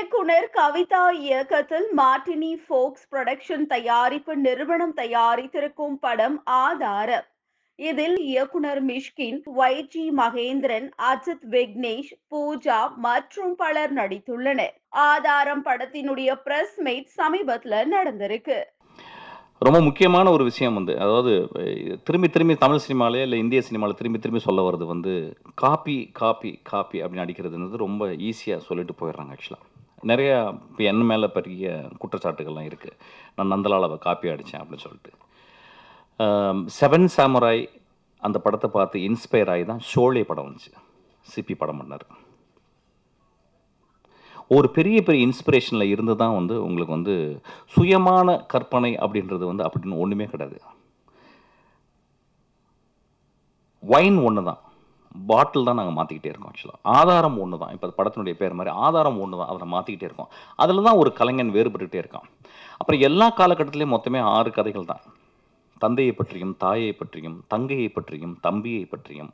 இயக்குனர் கவிதா இயக்கத்தில் மார்டினி ஃபோக்ஸ் புரொடக்ஷன் தயாரிப்பு நிறுவனம் தயாரித்திருக்கும் படம் ஆதாரம். இதில் இயக்குனர் மிஷ்கின், YG மகேந்திரன், அஜித் விக்னேஷ், பூஜா மற்றும் பலர் நடித்துள்ளனர். ஆதாரம் படத்தினுடைய பிரஸ் மீட் சமீபத்துல நடந்திருக்கு. ரொம்ப முக்கியமான ஒரு விஷயம் வந்து, அதாவது திரும்பி திரும்பி தமிழ் சினிமாலே இல்லை இந்திய சினிமாவில் திரும்பி திரும்பி சொல்ல வர்றது வந்து காப்பி காப்பி காப்பி அப்படின்னு அடிக்கிறதுன்றது ரொம்ப ஈஸியாக சொல்லிட்டு போயிடுறாங்க. ஆக்சுவலாக நிறையா இப்போ என் மேலே பெரிய குற்றச்சாட்டுகள்லாம் இருக்குது. நான் நந்தலாலாவை காப்பி அடித்தேன் அப்படின்னு சொல்லிட்டு. 7 சாமுராய் அந்த படத்தை பார்த்து இன்ஸ்பயர் ஆகி தான் ஷோலே படம் வந்துச்சு. சிபி படம் பண்ணார். ஒரு பெரிய பெரிய இன்ஸ்பிரேஷனில் இருந்து தான் வந்து உங்களுக்கு வந்து சுயமான கற்பனை அப்படின்றது வந்து அப்படின்னு ஒன்றுமே கிடையாது. வைன் ஒன்று தான், பாட்டில் தான் நாங்கள் மாற்றிக்கிட்டே இருக்கோம். ஆக்சுவலாக ஆதாரம் ஒன்று தான். இப்போ படத்தினுடைய பேர் மாதிரி ஆதாரம் ஒன்று தான், அதை மாற்றிக்கிட்டே இருக்கோம். அதில் தான் ஒரு கலைஞன் வேறுபட்டுகிட்டே இருக்கான். அப்புறம் எல்லா காலகட்டத்திலையும் மொத்தமே 6 கதைகள் தான். தந்தையை பற்றியும், தாயை பற்றியும், தங்கையை பற்றியும், தம்பியை பற்றியும்,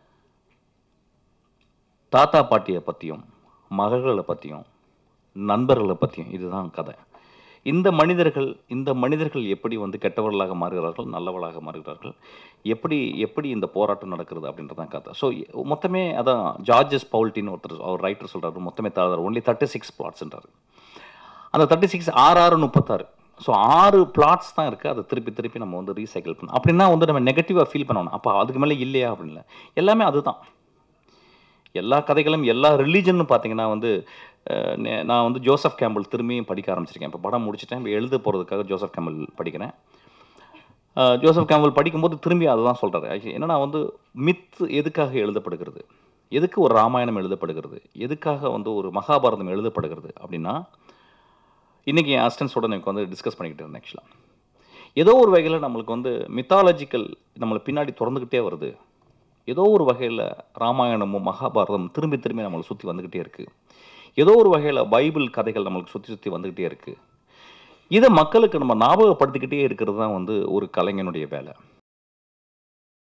தாத்தா பாட்டியை பற்றியும், மகள்களை பற்றியும், நண்பர்களை பற்றியும், இதுதான் கதை. இந்த மனிதர்கள் எப்படி வந்து கெட்டவர்களாக மாறுகிறார்கள், நல்லவர்களாக மாறுகிறார்கள், எப்படி இந்த போராட்டம் நடக்கிறது அப்படின்றதான் கதை. ஸோ மொத்தமே அதான் ஜார்ஜஸ் பவுல்டின்னு ஒருத்தர் அவர் ரைட்டர் சொல்கிறாரு, மொத்தமே தராது ஒன்லி 36 பிளாட்ஸ்ன்றாரு. அந்த 36 6 36. ஸோ 6 பிளாட்ஸ் தான் இருக்குது. அதை திருப்பி நம்ம வந்து ரீசைக்கிள் பண்ணணும். அப்படின்னா வந்து நம்ம நெகட்டிவாக ஃபீல் பண்ணணும். அப்போ அதுக்கு மேலே இல்லையா அப்படின்ல, எல்லாமே அதுதான். எல்லா கதைகளும் எல்லா ரிலீஜன்னு பார்த்தீங்கன்னா வந்து நான் வந்து ஜோசப் கேம்பிள் திரும்பியும் படிக்க ஆரம்பிச்சிருக்கேன். இப்போ படம் முடிச்சுட்டேன். இப்போ எழுத போகிறதுக்காக ஜோசப் கேம்பிள் படிக்கிறேன். ஜோசப் கேம்பிள் படிக்கும்போது திரும்பி அதை தான் சொல்கிறாரு. என்னன்னா வந்து மித் எதுக்காக எழுதப்படுகிறது, எதுக்கு ஒரு ராமாயணம் எழுதப்படுகிறது, எதுக்காக வந்து ஒரு மகாபாரதம் எழுதப்படுகிறது அப்படின்னா, இன்றைக்கி என் அசிஸ்டன்ஸோட எனக்கு வந்து டிஸ்கஸ் பண்ணிக்கிட்டு இருந்தேன். ஆக்சுவலாக ஏதோ ஒரு வகையில் நம்மளுக்கு வந்து மித்தாலஜிக்கல் நம்மளை பின்னாடி திறந்துக்கிட்டே வருது. ஏதோ ஒரு வகையில் ராமாயணமும் மகாபாரதமும் திரும்பி நம்மளை சுற்றி வந்துக்கிட்டே இருக்குது. ஏதோ ஒரு வகையில் பைபிள் கதைகள் நம்மளுக்கு சுற்றி வந்துக்கிட்டே இருக்குது. இதை மக்களுக்கு நம்ம ஞாபகப்படுத்திக்கிட்டே இருக்கிறது தான் வந்து ஒரு கலைஞனுடைய வேலை.